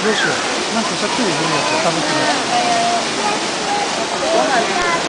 どうしよう。なんかしゃっくりするやつ食べてるやつ。